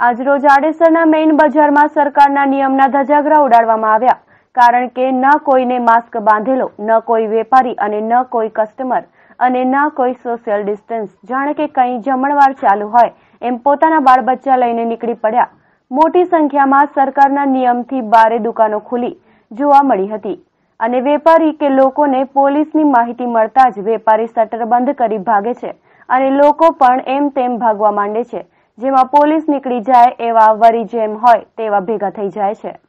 આજરોજ આડેસરના મેઇન બજારમાં સરકારના નિયમના ધજાગરા ઉડાડવામાં આવ્યા, કારણ કે ન કોઈને માસ્ક બાંધેલો, ન કોઈ વેપારી અને ન કોઈ કસ્ટમર અને ન કોઈ સોશિયલ ડિસ્ટન્સ, જાણે કે કંઈ જમણવાર ચાલુ હોય એમ પોતાના બાળ બચ્ચા લઈને નીકળી પડ્યા। મોટી સંખ્યામાં સરકારના નિયમથી બારે દુકાનો ખુલી જોવા મળી હતી અને વેપારી કે લોકોને પોલીસની માહિતી મળતા જ વેપારી શટર બંધ કરી ભાગે છે અને લોકો પણ એમ તેમ ભાગવા માંડે છે, જેમાં પોલીસ નીકળી જાય એવા વરી જેમ હોય તેવા ભેગા થઈ જાય છે।